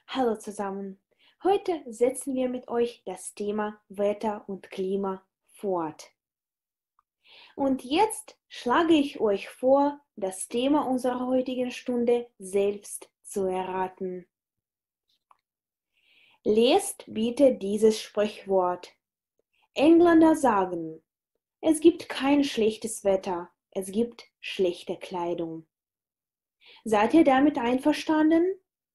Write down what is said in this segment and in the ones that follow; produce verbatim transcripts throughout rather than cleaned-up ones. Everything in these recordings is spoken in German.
Hallo zusammen. Heute setzen wir mit euch das Thema Wetter und Klima fort. Und jetzt schlage ich euch vor, das Thema unserer heutigen Stunde selbst zu erraten. Lest bitte dieses Sprichwort. Engländer sagen, es gibt kein schlechtes Wetter, es gibt schlechte Kleidung. Seid ihr damit einverstanden?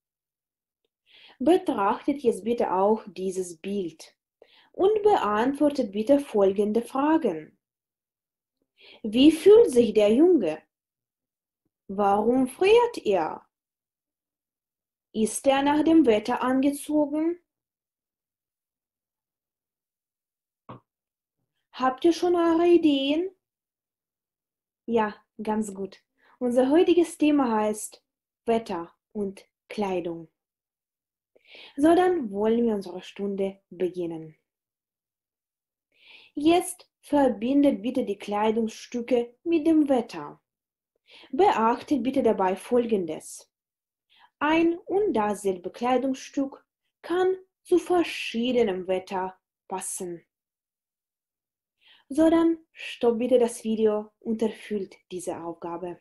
Betrachtet jetzt bitte auch dieses Bild und beantwortet bitte folgende Fragen. Wie fühlt sich der Junge? Warum friert er? Ist er nach dem Wetter angezogen? Habt ihr schon eure Ideen? Ja, ganz gut. Unser heutiges Thema heißt Wetter und Kleidung. So, dann wollen wir unsere Stunde beginnen. Jetzt verbindet bitte die Kleidungsstücke mit dem Wetter. Beachtet bitte dabei Folgendes. Ein und dasselbe Kleidungsstück kann zu verschiedenem Wetter passen. So, dann stoppt bitte das Video und erfüllt diese Aufgabe.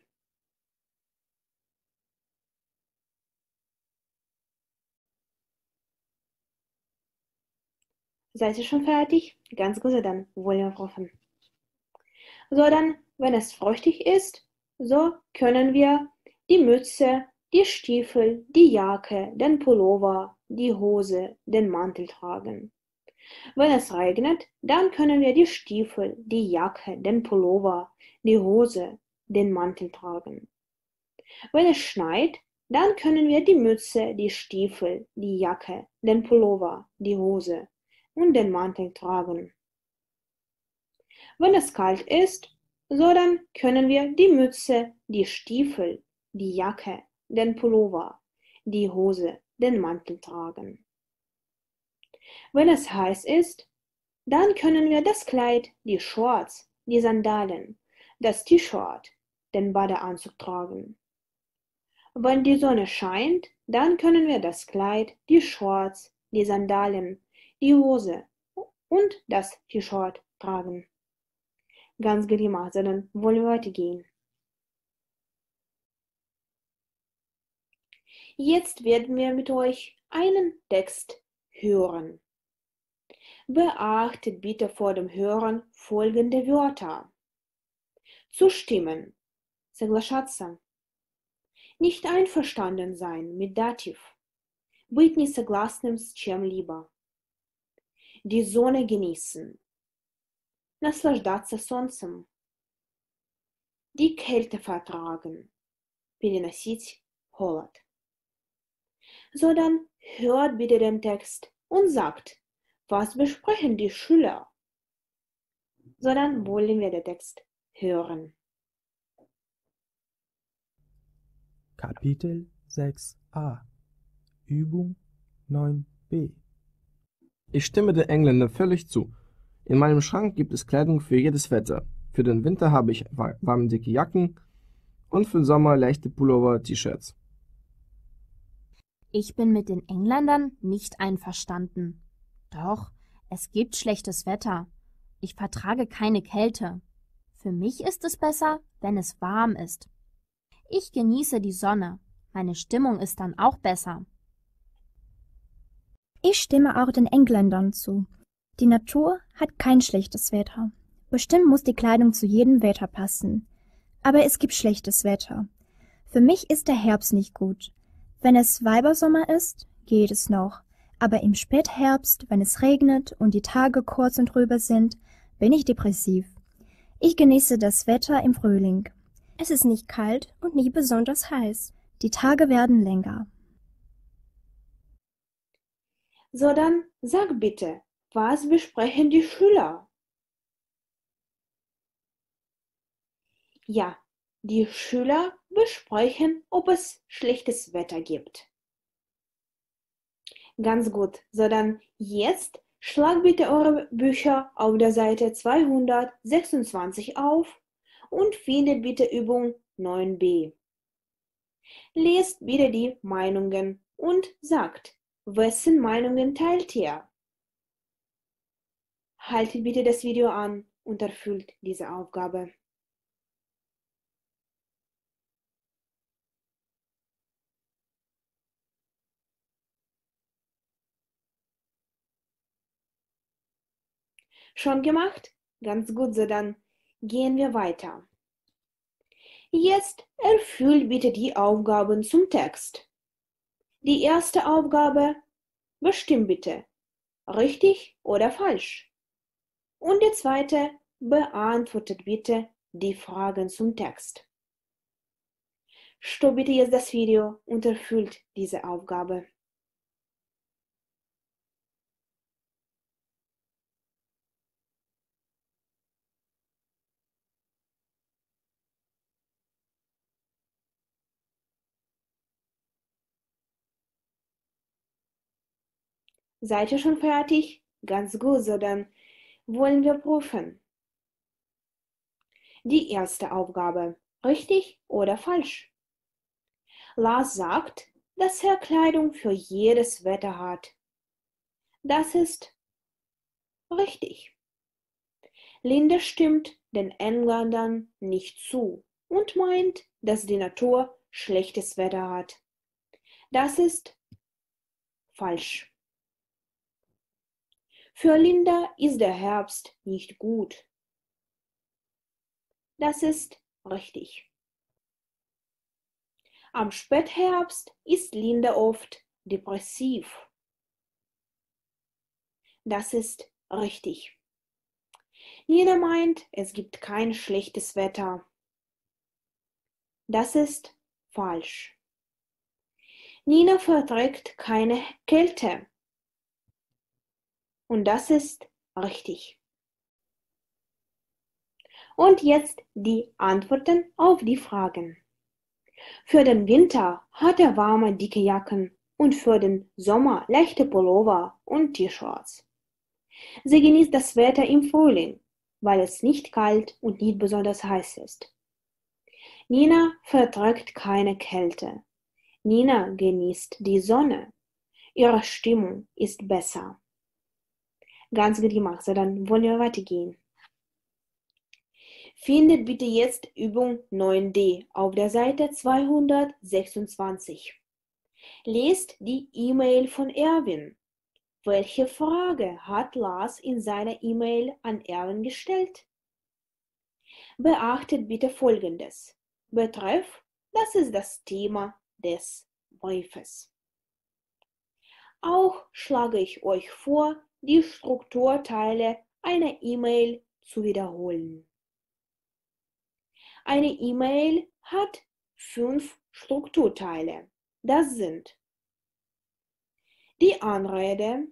Seid ihr schon fertig? Ganz gut, dann wollen wir rufen. So, dann, wenn es feuchtig ist, so können wir die Mütze, die Stiefel, die Jacke, den Pullover, die Hose, den Mantel tragen. Wenn es regnet, dann können wir die Stiefel, die Jacke, den Pullover, die Hose, den Mantel tragen. Wenn es schneit, dann können wir die Mütze, die Stiefel, die Jacke, den Pullover, die Hose und den Mantel tragen. Wenn es kalt ist, so dann können wir die Mütze, die Stiefel, die Jacke, den Pullover, die Hose, den Mantel tragen. Wenn es heiß ist, dann können wir das Kleid, die Shorts, die Sandalen, das T-Shirt, den Badeanzug tragen. Wenn die Sonne scheint, dann können wir das Kleid, die Shorts, die Sandalen, die Hose und das T-Shirt tragen. Ganz gut gemacht, dann wollen wir weitergehen. Jetzt werden wir mit euch einen Text hören. Beachtet bitte vor dem Hören folgende Wörter. Zustimmen, соглашаться. Nicht einverstanden sein mit Dativ. Быть не согласным с чем-либо. Die Sonne genießen. Наслаждаться солнцем. Die Kälte vertragen. Переносить холод. So, dann hört bitte den Text und sagt, was besprechen die Schüler? So, dann wollen wir den Text hören. Kapitel sechs a Übung neun b Ich stimme den Engländern völlig zu. In meinem Schrank gibt es Kleidung für jedes Wetter. Für den Winter habe ich warmdicke Jacken und für den Sommer leichte Pullover, T-Shirts. Ich bin mit den Engländern nicht einverstanden. Doch, es gibt schlechtes Wetter. Ich vertrage keine Kälte. Für mich ist es besser, wenn es warm ist. Ich genieße die Sonne. Meine Stimmung ist dann auch besser. Ich stimme auch den Engländern zu. Die Natur hat kein schlechtes Wetter. Bestimmt muss die Kleidung zu jedem Wetter passen. Aber es gibt schlechtes Wetter. Für mich ist der Herbst nicht gut. Wenn es Weibersommer ist, geht es noch. Aber im Spätherbst, wenn es regnet und die Tage kurz und trübe sind, bin ich depressiv. Ich genieße das Wetter im Frühling. Es ist nicht kalt und nicht besonders heiß. Die Tage werden länger. So, dann sag bitte, was besprechen die Schüler? Ja, die Schüler besprechen, ob es schlechtes Wetter gibt. Ganz gut, so dann jetzt schlagt bitte eure Bücher auf der Seite zweihundertsechsundzwanzig auf und findet bitte Übung neun b. Lest bitte die Meinungen und sagt, Wessen Meinungen teilt ihr? Haltet bitte das Video an und erfüllt diese Aufgabe. Schon gemacht? Ganz gut, so dann gehen wir weiter. Jetzt erfüllt bitte die Aufgaben zum Text. Die erste Aufgabe: bestimmt bitte, richtig oder falsch. Und die zweite: beantwortet bitte die Fragen zum Text. Stopp bitte jetzt das Video und erfüllt diese Aufgabe. Seid ihr schon fertig? Ganz gut, so dann wollen wir prüfen. Die erste Aufgabe: richtig oder falsch? Lars sagt, dass er Kleidung für jedes Wetter hat. Das ist richtig. Linda stimmt den Engländern nicht zu und meint, dass die Natur schlechtes Wetter hat. Das ist falsch. Für Linda ist der Herbst nicht gut. Das ist richtig. Am Spätherbst ist Linda oft depressiv. Das ist richtig. Nina meint, es gibt kein schlechtes Wetter. Das ist falsch. Nina verträgt keine Kälte. Und das ist richtig. Und jetzt die Antworten auf die Fragen. Für den Winter hat er warme, dicke Jacken und für den Sommer leichte Pullover und T-Shirts. Sie genießt das Wetter im Frühling, weil es nicht kalt und nicht besonders heiß ist. Nina verträgt keine Kälte. Nina genießt die Sonne. Ihre Stimmung ist besser. Ganz gut gemacht, so dann wollen wir weitergehen. Findet bitte jetzt Übung neun d auf der Seite zweihundertsechsundzwanzig. Lest die E-Mail von Erwin. Welche Frage hat Lars in seiner E-Mail an Erwin gestellt? Beachtet bitte Folgendes. Betreff, das ist das Thema des Briefes. Auch schlage ich euch vor, die Strukturteile einer E-Mail zu wiederholen. Eine E-Mail hat fünf Strukturteile. Das sind die Anrede,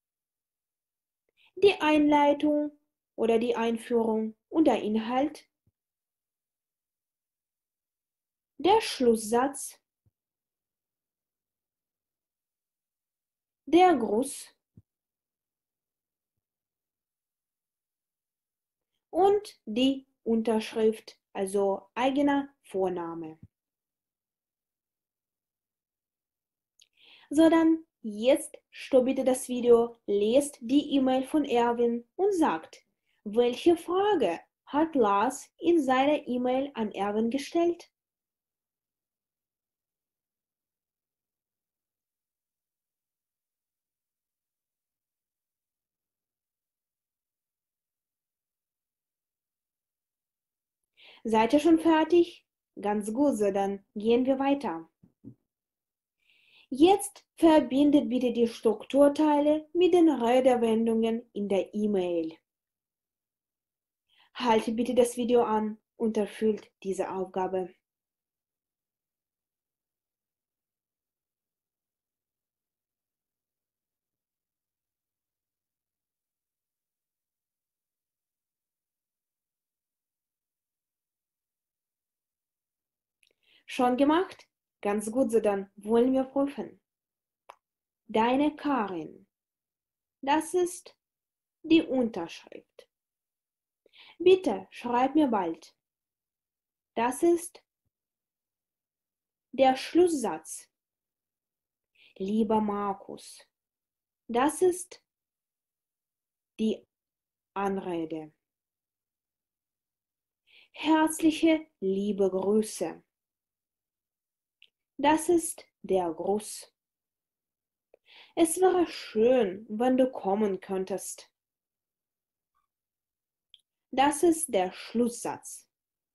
die Einleitung oder die Einführung und der Inhalt, der Schlusssatz, der Gruß und die Unterschrift, also eigener Vorname. So, dann jetzt stoppt bitte das Video, lest die E-Mail von Erwin und sagt, welche Frage hat Lars in seiner E-Mail an Erwin gestellt? Seid ihr schon fertig? Ganz gut, so dann gehen wir weiter. Jetzt verbindet bitte die Strukturteile mit den Redewendungen in der E-Mail. Haltet bitte das Video an und erfüllt diese Aufgabe. Schon gemacht? Ganz gut, so dann wollen wir prüfen. Deine Karin. Das ist die Unterschrift. Bitte schreib mir bald. Das ist der Schlusssatz. lieber Markus. Das ist die Anrede. Herzliche liebe Grüße. Das ist der Gruß. Es wäre schön, wenn du kommen könntest. Das ist der Schlusssatz.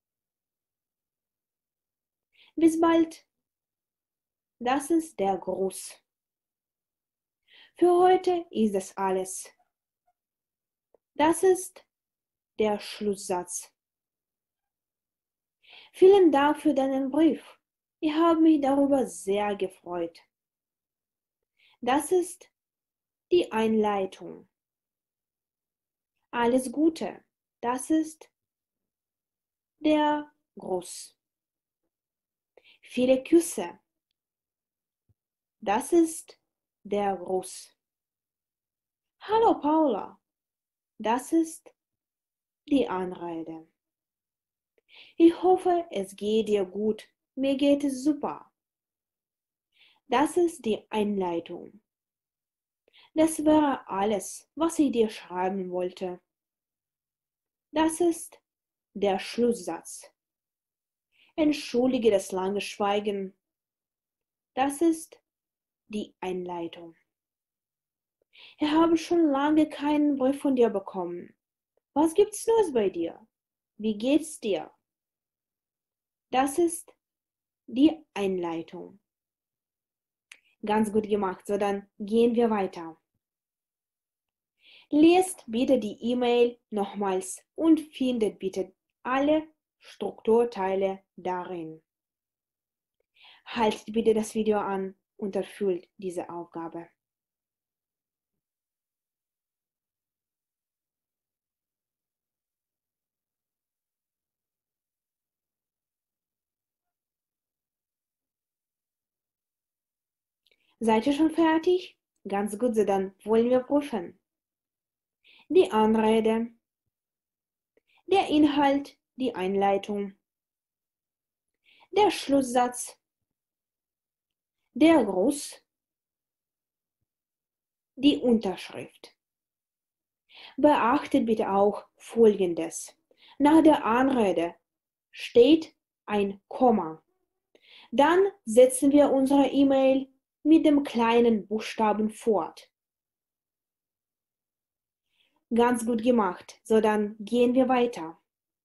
Bis bald. Das ist der Gruß. Für heute ist es alles. Das ist der Schlusssatz. Vielen Dank für deinen Brief. Ich habe mich darüber sehr gefreut. Das ist die Einleitung. Alles Gute. Das ist der Gruß. Viele Küsse. Das ist der Gruß. Hallo Paula. Das ist die Anrede. Ich hoffe, es geht dir gut. Mir geht es super. Das ist die Einleitung. Das wäre alles, was ich dir schreiben wollte. Das ist der Schlusssatz. Entschuldige das lange Schweigen. Das ist die Einleitung. Ich habe schon lange keinen Brief von dir bekommen. Was gibt's Neues bei dir? Wie geht's dir? Das ist die Einleitung. Ganz gut gemacht, so dann gehen wir weiter. Lest bitte die E-Mail nochmals und findet bitte alle Strukturteile darin. Haltet bitte das Video an und erfüllt diese Aufgabe. Seid ihr schon fertig? Ganz gut, so dann wollen wir prüfen. Die Anrede, der Inhalt, die Einleitung, der Schlusssatz, der Gruß, die Unterschrift. Beachtet bitte auch Folgendes. Nach der Anrede steht ein Komma. Dann setzen wir unsere E-Mail mit dem kleinen Buchstaben fort. Ganz gut gemacht, so dann gehen wir weiter.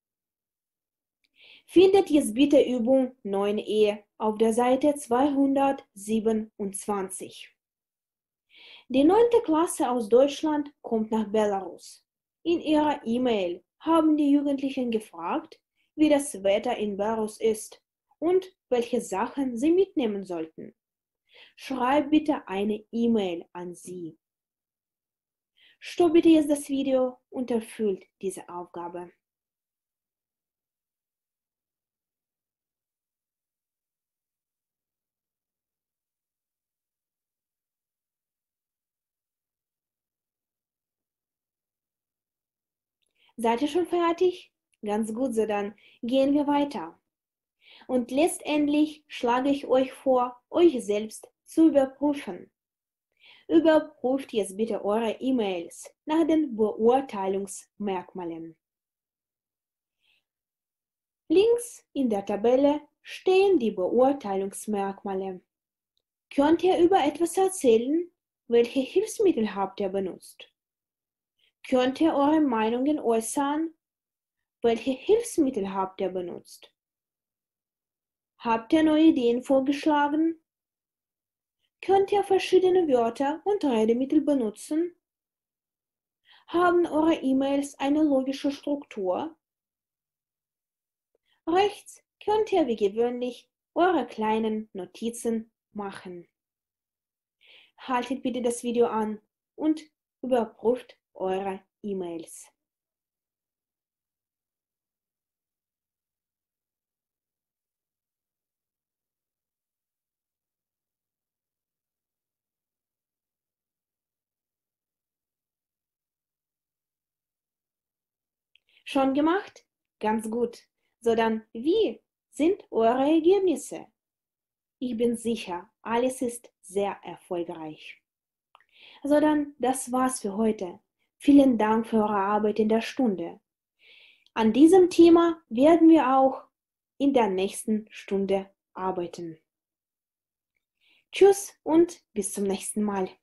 Findet jetzt bitte Übung neun e auf der Seite zweihundertsiebenundzwanzig. Die neunte Klasse aus Deutschland kommt nach Belarus. In ihrer E-Mail haben die Jugendlichen gefragt, wie das Wetter in Belarus ist und welche Sachen sie mitnehmen sollten. Schreib bitte eine E-Mail an sie. Stopp bitte jetzt das Video und erfüllt diese Aufgabe. Seid ihr schon fertig? Ganz gut, so dann gehen wir weiter. Und letztendlich schlage ich euch vor, euch selbst zu überprüfen. Überprüft jetzt bitte eure E-Mails nach den Beurteilungsmerkmalen. Links in der Tabelle stehen die Beurteilungsmerkmale. Könnt ihr über etwas erzählen? Welche Hilfsmittel habt ihr benutzt? Könnt ihr eure Meinungen äußern? Welche Hilfsmittel habt ihr benutzt? Habt ihr neue Ideen vorgeschlagen? Könnt ihr verschiedene Wörter und Redemittel benutzen? Haben eure E-Mails eine logische Struktur? Rechts könnt ihr wie gewöhnlich eure kleinen Notizen machen. Haltet bitte das Video an und überprüft eure E-Mails. Schon gemacht? Ganz gut. So dann, wie sind eure Ergebnisse? Ich bin sicher, alles ist sehr erfolgreich. Also dann, das war's für heute. Vielen Dank für eure Arbeit in der Stunde. An diesem Thema werden wir auch in der nächsten Stunde arbeiten. Tschüss und bis zum nächsten Mal.